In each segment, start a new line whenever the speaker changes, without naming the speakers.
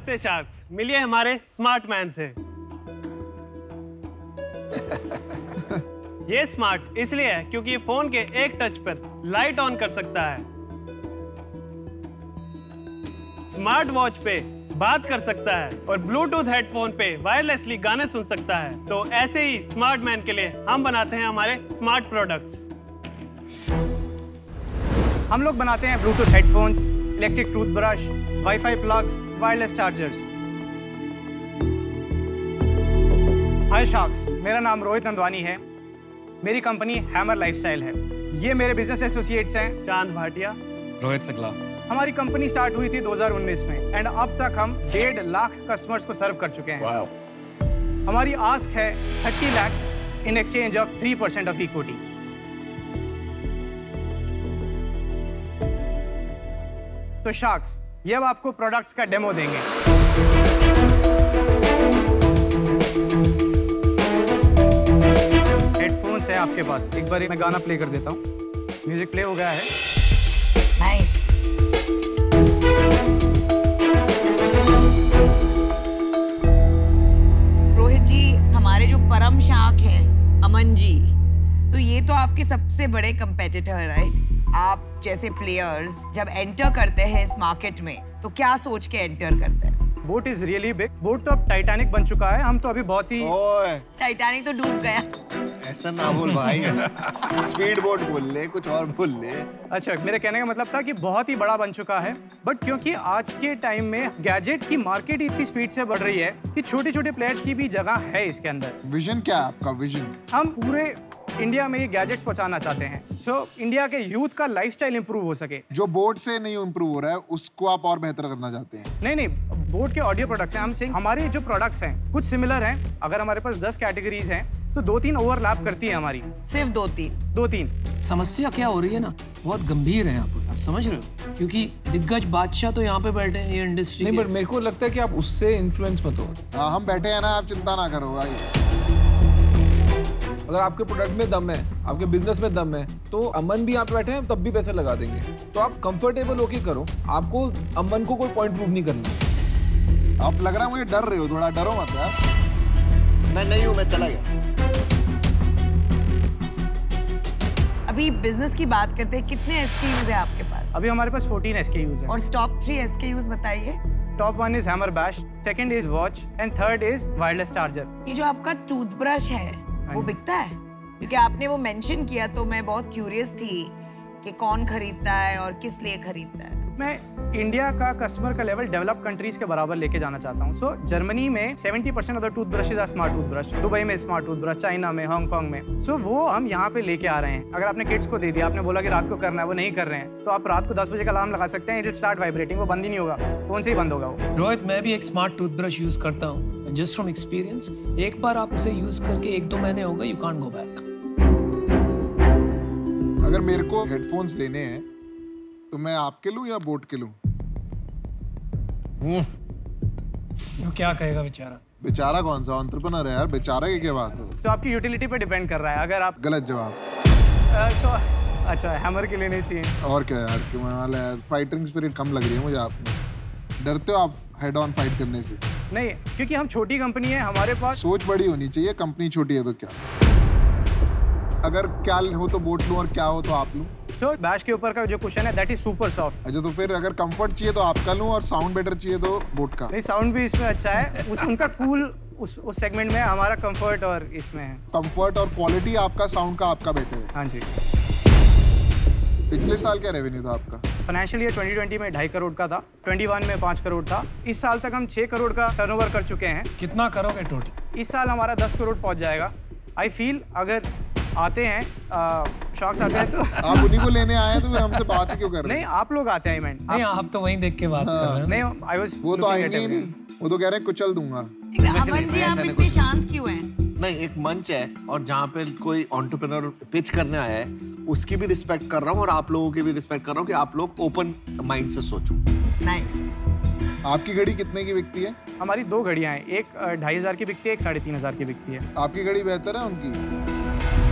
नमस्ते शार्क्स, मिलिए हमारे स्मार्ट मैन से। ये स्मार्ट इसलिए है क्योंकि ये फोन के एक टच पर लाइट ऑन कर सकता है, स्मार्ट वॉच पे बात कर सकता है और ब्लूटूथ हेडफोन पे वायरलेसली गाने सुन सकता है। तो ऐसे ही स्मार्ट मैन के लिए हम बनाते हैं हमारे स्मार्ट प्रोडक्ट्स।
हम लोग बनाते हैं bluetooth headphones, electric toothbrush, wifi plugs, wireless chargers. Hi sharks, मेरा नाम रोहित नंदवानी है। मेरी कंपनी हैमर लाइफस्टाइल है। ये मेरे बिजनेस एसोसिएट्स हैं
चांद भाटिया,
रोहित सकला।
हमारी कंपनी स्टार्ट हुई थी 2019 में एंड अब तक हम 1.5 लाख कस्टमर्स को सर्व कर चुके हैं।
वाओ।
हमारी आस्क है 30 lakhs in exchange of 3% of equity. तो शार्क्स, ये अब आपको प्रोडक्ट्स का डेमो देंगे। हेडफोन्स है आपके पास, एक बार मैं गाना प्ले कर देता हूँ। म्यूजिक प्ले हो गया है।
नाइस। रोहित जी, हमारे जो परम शार्क हैं अमन जी, तो ये तो आपके सबसे बड़े कंपेटिटर है, राइट? आप जैसे प्लेयर्स जब एंटर करते हैं इस मार्केट में तो क्या सोच के एंटर करते हैं?
Boat is really big. Boat तो अब टाइटैनिक बन चुका है, हम तो अभी बहुत ही।
ओए,
टाइटैनिक तो डूब गया।
ऐसा ना बोल भाई। स्पीड बोट बोल ले, कुछ और बोल ले।
अच्छा, मेरे कहने का मतलब था कि बहुत ही बड़ा बन चुका है, बट क्योंकि आज के टाइम में गैजेट की मार्केट इतनी स्पीड से बढ़ रही है कि छोटे छोटे प्लेयर्स की भी जगह है इसके अंदर।
विजन क्या है आपका? विजन
हम पूरे इंडिया में ये गैजेट्स पहुंचाना चाहते हैं, सो इंडिया के यूथ का लाइफस्टाइल इंप्रूव हो सके।
जो बोट से नहीं इंप्रूव हो रहा है उसको आप और बेहतर करना चाहते हैं?
नहीं, बोट के ऑडियो प्रोडक्ट्स हैं। हम सिंह, हमारे जो प्रोडक्ट्स हैं कुछ सिमिलर हैं। अगर हमारे पास 10 कैटेगरीज हैं तो 2-3 ओवरलैप करती है हमारी।
सिर्फ 2-3।
समस्या क्या हो रही है ना, बहुत गंभीर है यहाँ पर, आप समझ रहे हो? क्योंकि दिग्गज बादशाह तो यहाँ पे बैठे हैं ये इंडस्ट्री
नहीं, पर मेरे को लगता है कि आप उससे इन्फ्लुएंस मत हो।
हाँ, हम बैठे हैं ना, आप चिंता ना करो भाई।
अगर आपके प्रोडक्ट में दम है, आपके बिजनेस में दम है, तो अमन भी यहाँ पे बैठे हैं, तब भी पैसे लगा देंगे। तो आप कंफर्टेबल होके करो, आपको अमन को कोई पॉइंट प्रूव नहीं करना।
आप लग रहा है मुझे डर रहे हो, थोड़ा डरो मत यार। मैं नहीं हूँ, मैं चला गया।
अभी बिजनेस की बात करते हैं, कितने SKUs है आपके पास?
अभी हमारे पास 14 SKUs हैं।
और टॉप 3 SKUs बताइए।
Top 1 is Hammer Bash, second is watch and third is wireless charger.
ये जो आपका टूथब्रश है वो बिकता है? क्योंकि आपने वो मेंशन किया तो मैं बहुत क्यूरियस थी कि कौन खरीदता है और किस लिए खरीदता है।
मैं इंडिया का कस्टमर का लेवल डेवलप कंट्रीज के बराबर लेके जाना चाहता हूँ। सो जर्मनी में 70% of the toothbrushes are smart toothbrush, Dubai में स्मार्ट टूथब्रश, चाइना में, हांगकांग में। सो वो हम यहाँ पे लेके आ रहे हैं। अगर आपने किड्स को दे दिया, आपने बोला कि रात को करना है, वो नहीं कर रहे हैं, तो आप रात को 10 बजे का अलार्म लगा सकते हैं, इट विल स्टार्ट वाइब्रेटिंग, वो बंद ही नहीं होगा, फोन से ही बंद होगा वो।
रोहित, मैं भी एक स्मार्ट टूथब्रश यूज करता हूँ, जस्ट फ्रॉम एक्सपीरियंस। एक बार आप उसे यूज करके 1-2 महीने हो गए, यू कांट गो बैक।
अगर मेरे को हेडफोन्स लेने हैं तो मैं आपके लूं या बोट के लूं?
क्या कहेगा बेचारा?
बेचारा कौन सा एंटरप्रेन्योर है यार, बेचारा की क्या बात है?
तो आपकी यूटिलिटी पे डिपेंड कर रहा है। अगर आप
गलत जवाब।
अच्छा, हैमर के लेने चाहिए।
और क्या यार, क्यों वाला है? फाइटिंग स्पिरिट कम लग रही है मुझे आप में। डरते हो आप हेड ऑन फाइट करने से?
नहीं, क्योंकि हम छोटी कंपनी है, हमारे पास
सोच बड़ी होनी चाहिए। कंपनी छोटी है तो क्या, अगर क्या हो तो बोट लूं और क्या हो तो आप लूं।
सो बैश के ऊपर का जो कुशन है दैट इज सुपर सॉफ्ट।
अच्छा, तो फिर अगर कंफर्ट चाहिए तो आपका लूं और साउंड बेटर चाहिए तो बोट का?
नहीं, साउंड भी इसमें अच्छा है। उनका कूल उस सेगमेंट में, हमारा कंफर्ट और इसमें है
कंफर्ट और क्वालिटी। आपका साउंड का आपका बेटर है।
हाँ जी।
पिछले साल क्या रेवेन्यू था आपका?
फाइनेंशियल ईयर 2020 में 2.5 करोड़ का था, 21 में 5 करोड़ था। इस साल तक हम 6 करोड़ का टर्नओवर कर चुके हैं।
कितना करोगे टोटल?
इस साल हमारा 10 करोड़ पहुंच जाएगा। आई फील अगर आते हैं शॉक्स आते हैं तो
आप उन्हीं को लेने आए हैं, तो फिर हमसे बात ही क्यों कर रहे हैं?
नहीं, आप लोग आते हैं।
नहीं, आप तो वहीं देख के बात कर रहे हैं।
नहीं, आई वाज
वो तो आएंगे ही नहीं, वो तो कह रहे हैं कुचल दूंगा।
अमन जी, आप इतने शांत क्यों हैं?
नहीं, एक मंच है और जहाँ पे कोई एंटरप्रेन्योर पिच करने आया है, उसकी भी रिस्पेक्ट कर रहा हूँ और आप लोगों की भी रिस्पेक्ट कर रहा हूँ कि आप लोग ओपन माइंड से सोचो।
नाइस।
आपकी घड़ी कितने की बिकती है?
हमारी 2 घड़ियां हैं, एक 2,500 की बिकती है, एक 3,500 की बिकती है।
आपकी घड़ी बेहतर है उनकी?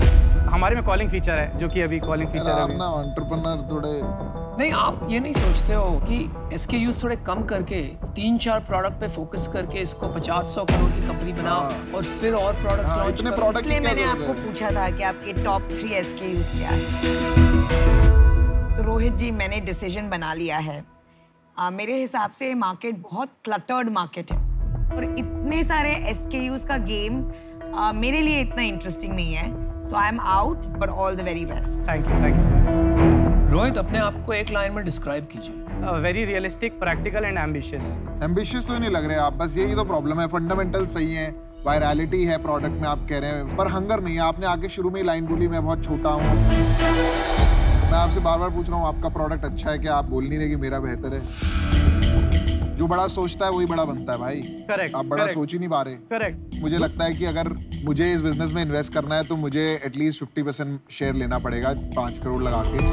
हमारे में कॉलिंग फीचर है, जो कि अभी कॉलिंग फीचर है।
आप ना एंटरप्रेन्योर थोड़े
नहीं, आप ये नहीं सोचते हो कि SKUs थोड़े कम करके 3-4 प्रोडक्ट पे फोकस करके इसको 50-100 करोड़ की कंपनी बनाओ और फिर और प्रोडक्ट्स लॉन्च
इतने
करो।
प्रोडक्ट
इसलिए मैंने आपको पूछा था कि आपके टॉप 3 SKUs क्या है। तो रोहित जी, मैंने डिसीजन बना लिया है। मेरे हिसाब से मार्केट बहुत क्लटर्ड मार्केट है और इतने सारे SKUs का गेम मेरे लिए इतना इंटरेस्टिंग नहीं है। So I am out, but all the very best.
Thank you so much.
Rohit, अपने आप को एक लाइन में डिस्क्राइब कीजिए।
Very realistic, practical and ambitious.
Ambitious तो नहीं लग रहे आप, बस यही तो प्रॉब्लम है। फंडामेंटल सही है, वायरलिटी है प्रोडक्ट में आप कह रहे हैं, पर हंगर नहीं है। आपने आके शुरू में ही लाइन बोली मैं बहुत छोटा हूँ। मैं आपसे बार बार पूछ रहा हूँ आपका प्रोडक्ट अच्छा है क्या? आप बोल नहीं रहे कि मेरा बेहतर है। जो बड़ा सोचता है वही बड़ा बनता है भाई।
करेक्ट।
आप बड़ा सोच ही नहीं पा रहे।
करेक्ट।
मुझे लगता है कि अगर मुझे इस बिजनेस में इन्वेस्ट करना है तो मुझे एटलीस्ट 50% शेयर लेना पड़ेगा 5 करोड़ लगा के,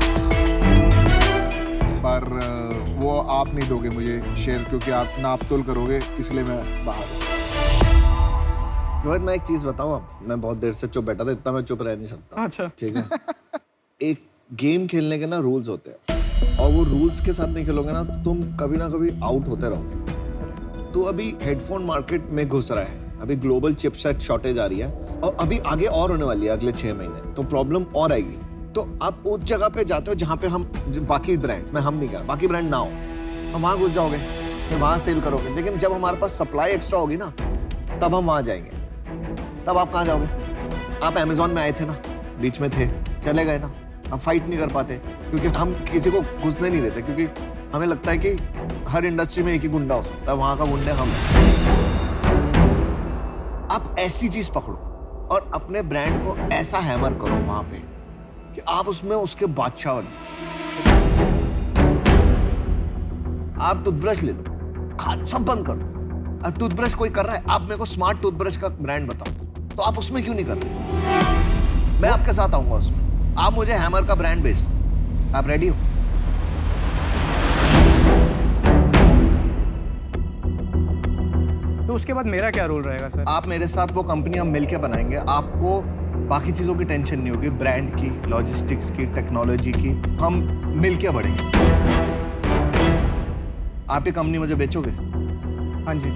पर वो आप नहीं दोगे मुझे शेयर, क्योंकि आप नाप तोल करोगे, इसलिए मैं बाहर हूं।
रोहित, मैं एक चीज बताऊं, अब मैं बहुत देर से चुप बैठा था, इतना मैं चुप रह नहीं सकता।
अच्छा।
ठीक है। एक गेम खेलने के ना रूल्स होते हैं, और वो रूल्स के साथ नहीं खेलोगे ना तो तुम कभी ना कभी आउट होते रहोगे। तो अभी हेडफोन मार्केट में घुस रहा है, अभी ग्लोबल चिपसेट शॉर्टेज आ रही है, और अभी आगे और होने वाली है अगले 6 महीने, तो प्रॉब्लम और आएगी। तो आप उस जगह पे जाते हो जहाँ पे हम बाकी ब्रांड में हम नहीं कर, बाकी ब्रांड ना हो, हम वहाँ घुस जाओगे, फिर वहाँ सेल करोगे। लेकिन जब हमारे पास सप्लाई एक्स्ट्रा होगी ना, तब हम वहाँ जाएंगे। तब आप कहाँ जाओगे? आप अमेजोन में आए थे ना, बीच में थे, चले गए ना। हम फाइट नहीं कर पाते क्योंकि हम किसी को घुसने नहीं देते, क्योंकि हमें लगता है कि हर इंडस्ट्री में एक ही गुंडा हो सकता है, वहां का गुंडे हम हैं। आप ऐसी चीज पकड़ो और अपने ब्रांड को ऐसा हैमर करो वहां पे कि आप उसमें उसके बादशाह बनो। आप टूथब्रश ले लो, सब बंद कर दो। अब टूथब्रश कोई कर रहा है, आप मेरे को स्मार्ट टूथब्रश का ब्रांड बताओ, तो आप उसमें क्यों नहीं कर रहे? मैं आपके साथ आऊंगा उसमें। आप मुझे हैमर का ब्रांड बेच दो। आप रेडी हो?
तो उसके बाद मेरा क्या रोल रहेगा सर?
आप मेरे साथ वो कंपनी हम मिलके बनाएंगे। आपको बाकी चीजों की टेंशन नहीं होगी, ब्रांड की, लॉजिस्टिक्स की, टेक्नोलॉजी की, हम मिलके बढ़ेंगे। आप ये कंपनी मुझे बेचोगे?
हाँ जी।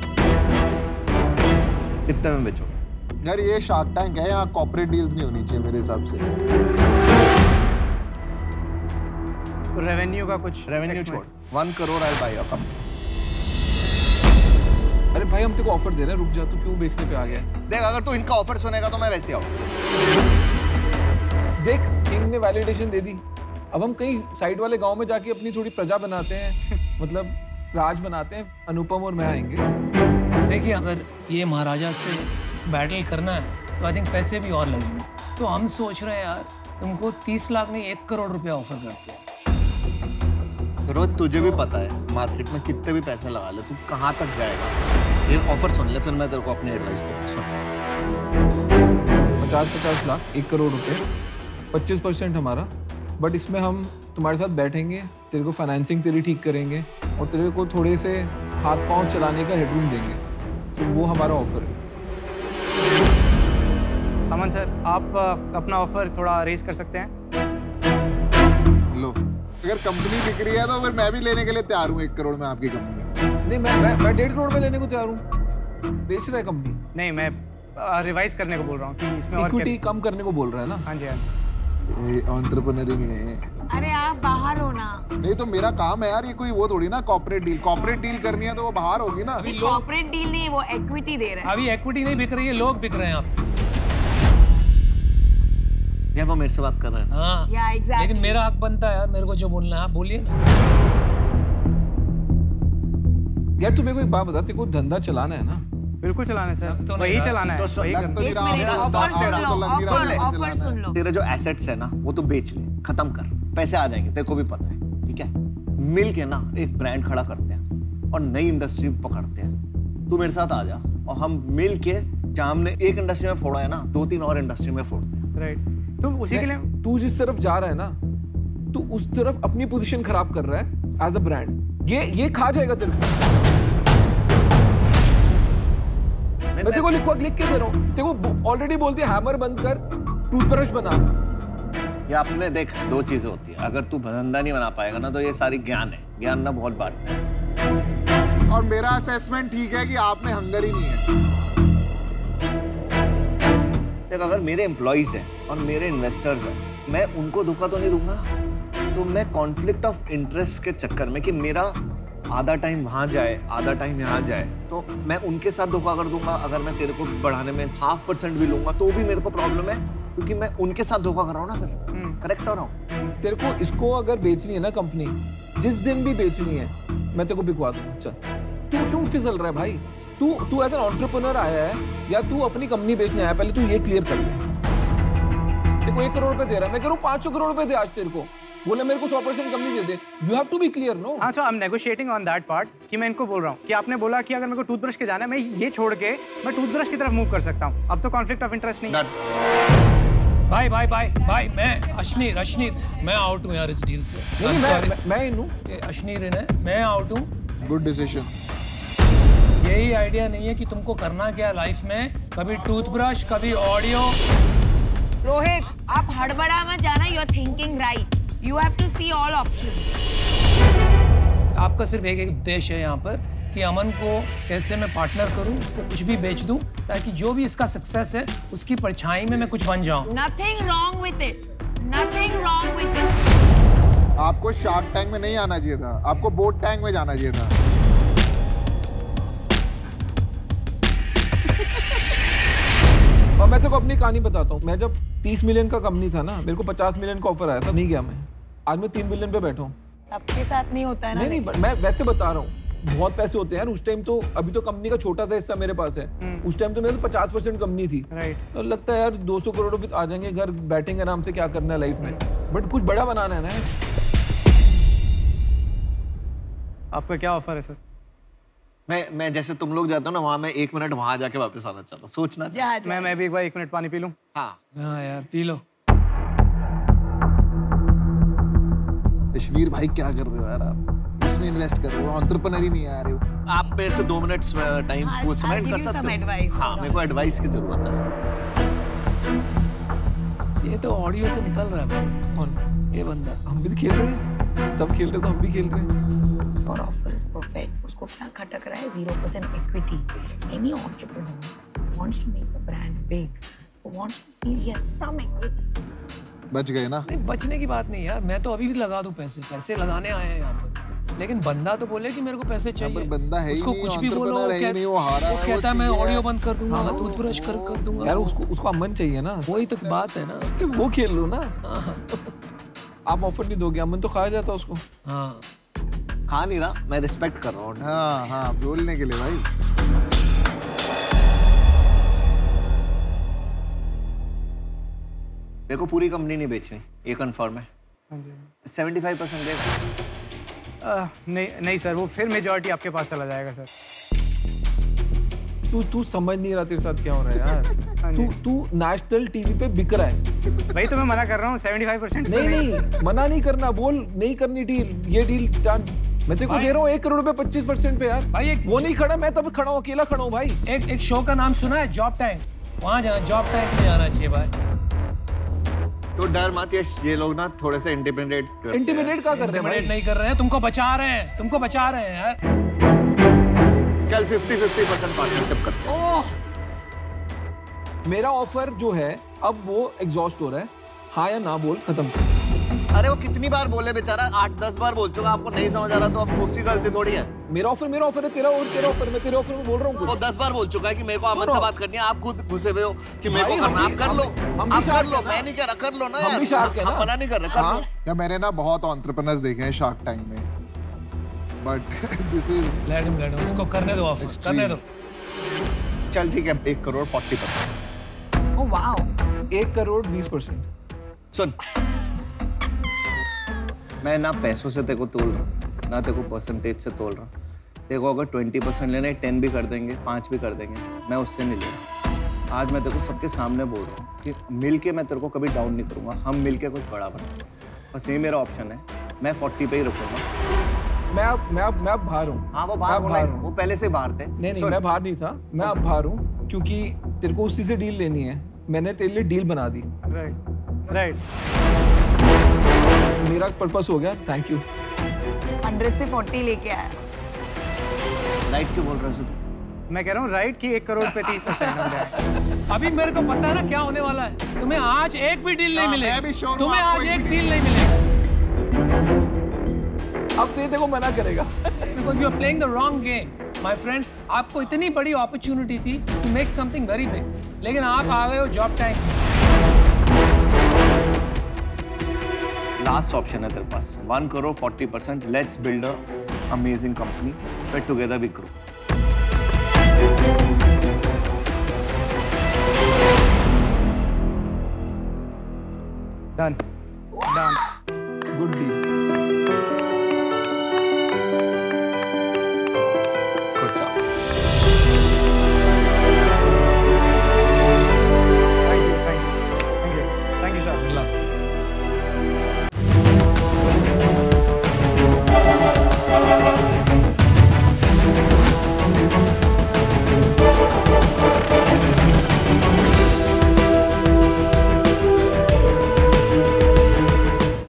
कितने में बेचोगे?
यार ये शार्क टैंक है, यहाँ कॉर्पोरेट डील्स नहीं होनी चाहिए मेरे हिसाब से।
रेवेन्यू का कुछ?
रेवेन्यू छोड़, 1 crore I buy your company.
अरे भाई, हम तेरे को ऑफर दे रहे हैं, रुक जा, तू क्यों बेचने पे आ गया?
देख, अगर तू इनका ऑफर सुनेगा तो मैं वैसे आऊँ।
देख, किंग ने वैलिडेशन दे दी, अब हम कहीं साइड वाले गांव में जाके अपनी थोड़ी प्रजा बनाते हैं, मतलब राज बनाते हैं। अनुपम और मैं आएंगे।
देखिए, अगर ये महाराजा से बैटल करना है तो आई थिंक पैसे भी और लगेंगे। तो हम सोच रहे हैं यार, तुमको 30 लाख नहीं 1 करोड़ रुपया ऑफर करते हैं।
रोज तुझे भी पता है मार्केट में कितने भी पैसे लगा ले तू कहाँ तक जाएगा। ये ऑफर सुन ले, फिर मैं तेरे को अपनी एडवाइस दूंगा। सुन,
50 लाख 1 करोड़ रुपए, 25% हमारा, बट इसमें हम तुम्हारे साथ बैठेंगे, तेरे को फाइनेंसिंग तेरी ठीक करेंगे और तेरे को थोड़े से हाथ पांव चलाने का हेडरूम देंगे। तो वो हमारा ऑफर है।
अमन सर, आप अपना ऑफर थोड़ा रेज कर सकते हैं?
लो, अगर कंपनी बिक रही है तो फिर मैं भी लेने के लिए तैयार हूँ 1 करोड़ में आपकी कंपनी।
नहीं, मैं 1.5 करोड़ में लेने को तैयार हूँ। बेच रहा है कंपनी।
नहीं, मैं रिवाइज करने को बोल रहा हूँ कि इसमें
इक्विटी कम करने को बोल रहा है ना।
हाँ जी, हाँ जी।
ये एंटरप्रेन्योर ही नहीं है।
अरे आप बाहर हो ना।
नहीं तो मेरा काम है यार, ये कोई वो थोड़ी ना कॉर्पोरेट डील करनी है तो वो बाहर होगी ना।
कॉर्पोरेट डील नहीं, वो इक्विटी दे रहे हैं।
अभी इक्विटी नहीं बिक रही है, लोग बिक रहे हैं। आप
यार वो मेरे से बात कर रहे हैं।
हाँ,
exactly.
लेकिन मेरा हक बनता है यार, मेरे को जो बोलना है आप बोलिए ना।
यार तू मेरे को एक बात बता, तेरे को धंधा चलाना है ना?
बिल्कुल चलाना है सर,
तो
वही चलाना है।
तो
वही करना है।
एक मिनट, ऑफर सुन लो।
तेरे जो एसेट्स है ना वो तो बेच ले, खत्म कर, पैसे आ जाएंगे, तेरे को भी पता है। ठीक है, मिल के ना एक ब्रांड खड़ा करते हैं और नई इंडस्ट्री पकड़ते हैं। तू मेरे साथ आ जा और हम मिल के, जहाँ हमने एक इंडस्ट्री में फोड़ा है ना, 2-3 और इंडस्ट्री में फोड़ते हैं।
राइट। तो उसी के लिए
तू जिस तरफ जा रहा है ना, तू उस तरफ अपनी पोजीशन खराब कर रहा है एज अ ब्रांड। ये खा जाएगा तेरे को। मैं तेरे को लिख के दे रहा हूँ, तेरे को ऑलरेडी बोल दिया हैमर बंद कर, टूथब्रश बना।
ये आपने देख, दो चीजें होती है, अगर तू धंधा नहीं बना पाएगा ना तो ये सारी ज्ञान है, ज्ञान ना बहुत बांटते हैं।
और मेरा असेसमेंट ठीक है कि आप में हंगर ही नहीं है।
देख, अगर मेरे एम्प्लॉइज हैं और मेरे इन्वेस्टर्स हैं, मैं उनको धोखा तो नहीं दूंगा। तो मैं कॉन्फ्लिक्ट ऑफ इंटरेस्ट के चक्कर में कि मेरा आधा टाइम वहां जाए, आधा टाइम यहाँ जाए, तो मैं उनके साथ धोखा कर दूंगा। अगर मैं तेरे को बढ़ाने में 0.5% भी लूंगा तो भी मेरे को प्रॉब्लम है, क्योंकि मैं उनके साथ धोखा कर रहा हूँ ना। फिर करेक्ट हो रहा हूँ।
तेरे को इसको अगर बेचनी है ना कंपनी, जिस दिन भी बेचनी है मैं तेरे को बिकवा दूंगा। चल, तू क्यों फिसल रहा है भाई? तू एज एन एंटरप्रेन्योर आया है या तू अपनी कंपनी बेचने आया? पहले तू ये क्लियर कर ले। तेरे को 1 करोड़ रुपए दे रहा है, मैं कह रहा हूँ 500 करोड़ रुपए दे आज तेरे को। बोले मेरे को 100% कंपनी दे दे। You have to be clear, no?
हाँ, तो I am negotiating on that part कि मैं इनको बोल रहा हूँ कि आपने बोला कि अगर मेरे को टूथब्रश के जाना है, मैं ये छोड़ के मैं टूथब्रश की तरफ मूव कर सकता हूँ। अब तो कॉन्फ्लिक्ट ऑफ इंटरेस्ट नहीं है।
भाई मैं अश्नीर मैं आउट हूँ यार इस डील से।
नहीं, मैं इन हूँ।
अश्नीर इन है, मैं आउट हूँ।
Good decision.
यही आइडिया नहीं है कि तुमको करना क्या लाइफ में, कभी टूथब्रश, कभी ऑडियो।
रोहित, आप हड़बड़ा मत जाना, you are thinking right. You have to see all options.
आपका सिर्फ एक उद्देश्य है यहाँ पर कि अमन को कैसे मैं पार्टनर करूं, इसको कुछ भी बेच दूं, ताकि जो भी इसका सक्सेस है उसकी परछाई में मैं कुछ बन जाऊं।
Nothing wrong with it. Nothing wrong with it.
आपको शार्क टैंक में नहीं आना चाहिए था, आपको बोट टैंक में जाना चाहिए था।
और मैं तो को अपनी कहानी बताता हूँ। मैं जब 30 मिलियन का कंपनी था ना, मेरे को 50 मिलियन का ऑफर आया था, नहीं गया मैं। आज मैं 3 बिलियन पे बैठा हूँ।
सबके साथ नहीं होता है ना।
नहीं, मैं वैसे बता रहा हूँ, बहुत पैसे होते हैं यार। उस टाइम तो, अभी तो कंपनी का छोटा सा हिस्सा मेरे पास है। उस टाइम तो मेरे तो 50% कंपनी थी। तो लगता है यार 200 करोड़ रुपए आ जाएंगे, घर बैठेंगे आराम से, क्या करना है लाइफ में। बट कुछ बड़ा बनाना है ना।
आपका क्या ऑफर है सर?
मैं जैसे तुम लोग जाते हो ना वहां, मैं 1 मिनट वहां जाके वापस आना चाहता हूँ। सोचना
मैं भी एक बार 1 मिनट पानी पी लूं।
हाँ
यार पी लो।
अश्नीर भाई क्या कर रहे हो यार आप? इसमें इन्वेस्ट कर रहे हो, एंटरप्रेन्योर ही नहीं आ रहे हो।
आप मेरे से 2 मिनट टाइम वो स्पेंड कर सकते हो। हाँ, मेरे को एडवाइस की जरूरत है।
ये तो ऑडियो से निकल रहा है भाई।
कौन?
ये बंदा।
हम भी खेल रहे हैं, सब खेल रहे तो हम भी खेल रहे हैं।
और ऑफर इज परफेक्ट। उसको क्या खटक रहा है? 0% equity. Any entrepreneur wants to make the brand big, wants to feel he has some equity.
बच गए ना?
नहीं, बचने की बात नहीं यार, मैं तो अभी भी लगा दूं पैसे लगाने आए हैं यहाँ पर। लेकिन बंदा तो बोले कि मेरे को पैसे चाहिए।
पर बंदा है ही
उसको
नहीं,
कुछ भी बोलो, वो कहता है मैं ऑडियो बंद कर दूंगा, टूथब्रश कर दूंगा।
यार उसको अमन चाहिए ना।
वही तो बात है ना
कि वो खेल लो ना। आप ऑफर नहीं दोगे, अमन तो खाया जाता उसको।
हाँ,
खा नहीं रहा, मैं रिस्पेक्ट कर रहा हूँ।
हाँ, बोलने के लिए भाई।
देखो, पूरी कंपनी नहीं बेचनी, ये कंफर्म है। 75% देगा।
नहीं सर, वो फिर मेजॉरिटी आपके पास चला जाएगा सर।
तू समझ नहीं रहा तेरे साथ क्या हो रहा है यार। तू नेशनल टीवी पे बिक रहा है।
भाई तो मैं मना कर रहा हूँ 75%।
नहीं, मना नहीं करना, बोल नहीं करनी डील। ये डील मैं तेरे को दे रहा हूँ 1 करोड़ रुपए 25% पे यार। भाई वो नहीं खड़ा, मैं तब खड़ा हूँ, अकेला खड़ा हूँ भाई।
एक शो का नाम सुना है, जॉब टैंक? वहाँ जाना, जॉब टैंक में जाना चाहिए भाई।
तो डर मत, ये लोग ना थोड़े से इंटिमिडेट
क्या कर रहे हैं?
नहीं कर रहे हैं, तुमको बचा रहे हैं यार।
चल 50-50% पार्टनरशिप करते हैं।
मेरा ऑफर जो है अब वो एग्जॉस्ट हो रहा है। हाँ या ना बोल, खत्म।
अरे वो कितनी बार बोले बेचारा, 8-10 बार बोल चुका। आपको नहीं समझ आ रहा तो अब उसकी गलती थोड़ी है।
मेरा ऑफर है, तेरा ऑफर मैं तेरे ऑफर में बोल रहा हूँ।
वो 10 बार बोल चुका है कि मेरे को अमन से बात करनी है। आप खुद घुसे हुए हो कि मेरे को करना, आप कर लो, आप कर लो। मैं नहीं कह रहा, कर लो ना यार। हम मना नहीं कर रहे, कर लो।
या मैंने ना बहुत एंटरप्रेन्योर्स देखे हैं शार्क टैंक में, बट दिस इज
लेट उसको करने दो, ऑफर करने दो।
चल ठीक है, 1 करोड़ 40%।
Oh wow,
1 crore 20%।
सुन, मैं ना पैसों से तेरे को तोल रहा हूँ, ना तेरे को परसेंटेज से तोल रहा हूँ। तेरे को अगर 20% लेना है, 10 भी कर देंगे, 5 भी कर देंगे, मैं उससे नहीं ले रहा। आज मैं तेरे को सबके सामने बोल रहा हूँ कि मिलके मैं तेरे को कभी डाउन नहीं करूँगा। हम मिलके कुछ बड़ा बनाएंगे, बस ये मेरा ऑप्शन है। मैं 40 पे ही रखूँगा।
मैं अब बाहर हूँ।
हाँ, वो बाहर होना है, वो पहले से बाहर थे।
नहीं, मैं बाहर नहीं था, मैं अब बाहर हूँ, क्योंकि तेरे को उसी से डील लेनी है। मैंने तेरे लिए डील बना दी।
राइट।
मेरा पर्पस हो गया, थैंक यू।
100 से 40 लेके आया।
राइट क्यों बोल रहे हो तू?
मैं कह रहा हूँ राइट कि 1 करोड़ पे 30% हम जाए।
अभी मेरे को पता है ना क्या होने वाला है। तुम्हें आज एक भी डील नहीं मिलेगी।
मैं भी sure हूँ
तुम्हें
आपको
आज
एक
एक
भी
डील नहीं मिलेगी।
अब तो ये देखो मना करेगा।
Because you are playing the wrong game, my friend. आपको इतनी बड़ी अपॉर्चुनिटी थी to make something very big, लेकिन आप आ गए हो जॉब टाइम।
लास्ट ऑप्शन है तेरे पास, 1 crore 40%, let's build a amazing company, फिर together we grow.
Done done.
Good deal.